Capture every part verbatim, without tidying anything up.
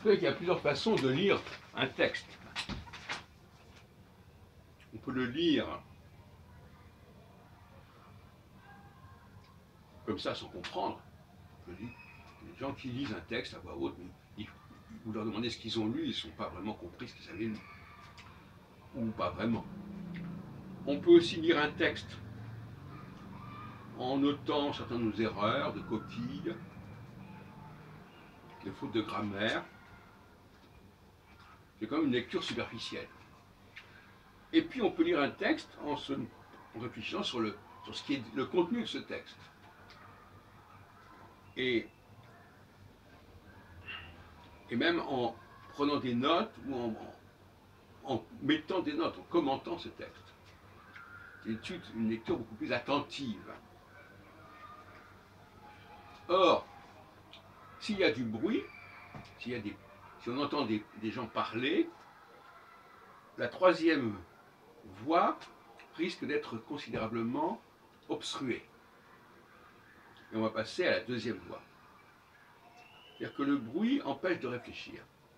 savez qu'il y a plusieurs façons de lire un texte. On peut le lire comme ça sans comprendre. Je dis, les gens qui lisent un texte à voix haute, ils, vous leur demandez ce qu'ils ont lu, ils ne sont pas vraiment compris ce qu'ils avaient lu. Ou pas vraiment. On peut aussi lire un texte en notant certaines de nos erreurs, de coquilles, de fautes de grammaire. C'est comme une lecture superficielle. Et puis on peut lire un texte en, se, en réfléchissant sur, le, sur ce qui est le contenu de ce texte. Et, et même en prenant des notes ou en, en, en mettant des notes, en commentant ce texte. C'est une, une lecture beaucoup plus attentive. Or, s'il y a du bruit, s'il y a des, si on entend des, des gens parler, la troisième voix risque d'être considérablement obstruée. Et on va passer à la deuxième voie. C'est-à-dire que le bruit empêche de réfléchir.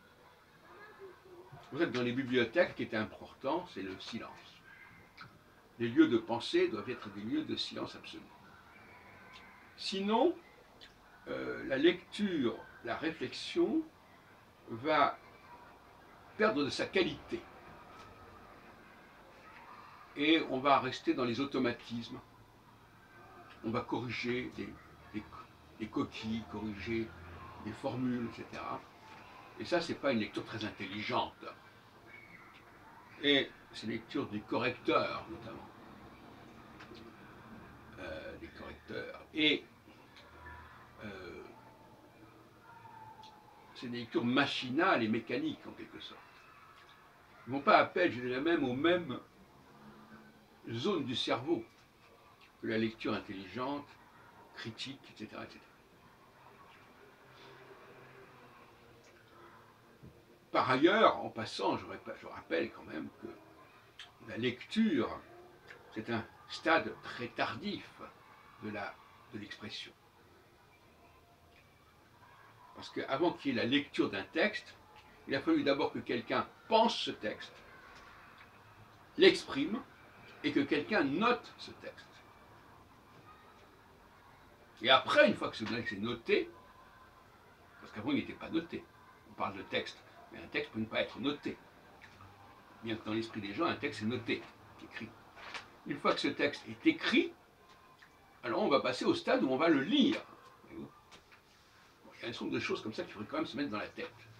Vous savez que dans les bibliothèques, ce qui est important, c'est le silence. Les lieux de pensée doivent être des lieux de silence absolu. Sinon, euh, la lecture, la réflexion va perdre de sa qualité. Et on va rester dans les automatismes. On va corriger des, des, des coquilles, corriger des formules, et cetera. Et ça, ce n'est pas une lecture très intelligente. Et c'est une lecture des correcteurs, notamment. Euh, des correcteurs. Et euh, c'est des lectures machinales et mécaniques, en quelque sorte. Ils ne vont pas appel, je dirais même, aux mêmes zones du cerveau que la lecture intelligente, critique, et cetera, et cetera. Par ailleurs, en passant, je rappelle quand même que la lecture, c'est un stade très tardif de la, de l'expression. Parce qu'avant qu'il y ait la lecture d'un texte, il a fallu d'abord que quelqu'un pense ce texte, l'exprime, et que quelqu'un note ce texte. Et après, une fois que ce texte est noté, parce qu'avant il n'était pas noté, on parle de texte, mais un texte peut ne pas être noté. Bien que dans l'esprit des gens, un texte est noté, écrit. Une fois que ce texte est écrit, alors on va passer au stade où on va le lire. Bon, il y a un certain nombre de choses comme ça qu'il faudrait quand même se mettre dans la tête.